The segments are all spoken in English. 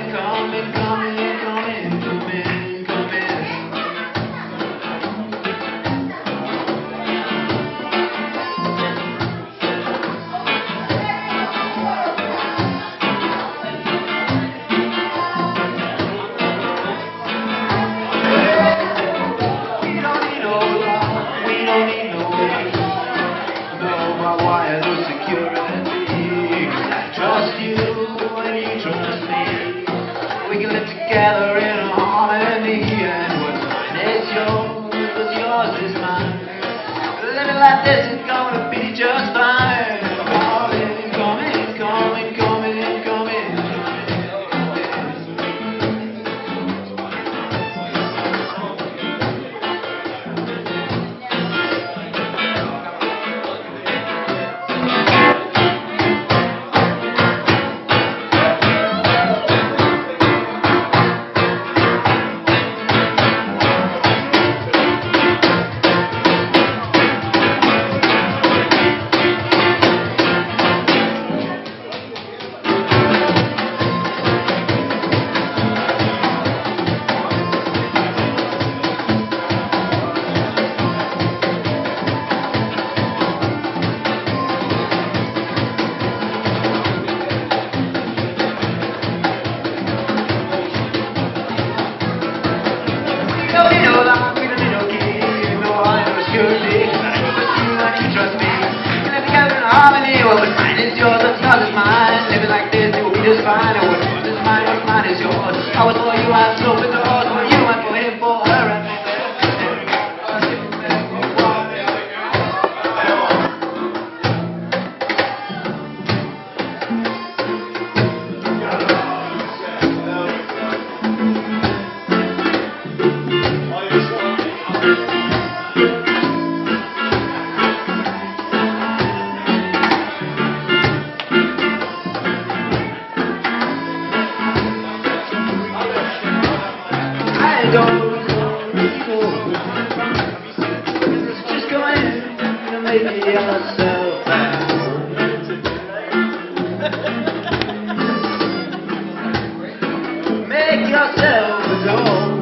Together in harmony, and what's mine is yours, what's yours is mine. Living like this is gonna be just fine. Coming, coming, coming, coming, coming. What's mine is yours, what's yours is mine. Living like this, it will be just fine. And what's yours is mine, what's mine is yours. I was for you, I was open the doors. For you, and for him, for her, and just go in and make yourself at home. Make yourself at home.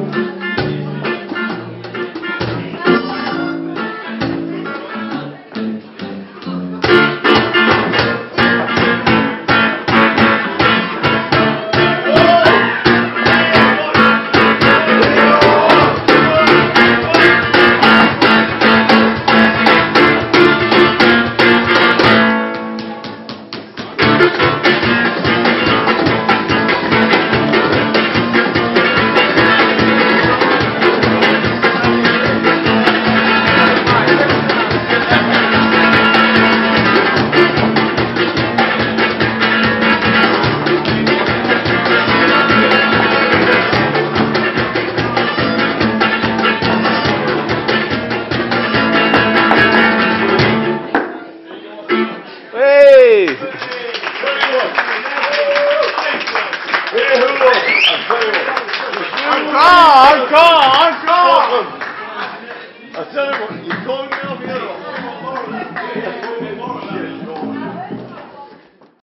I'm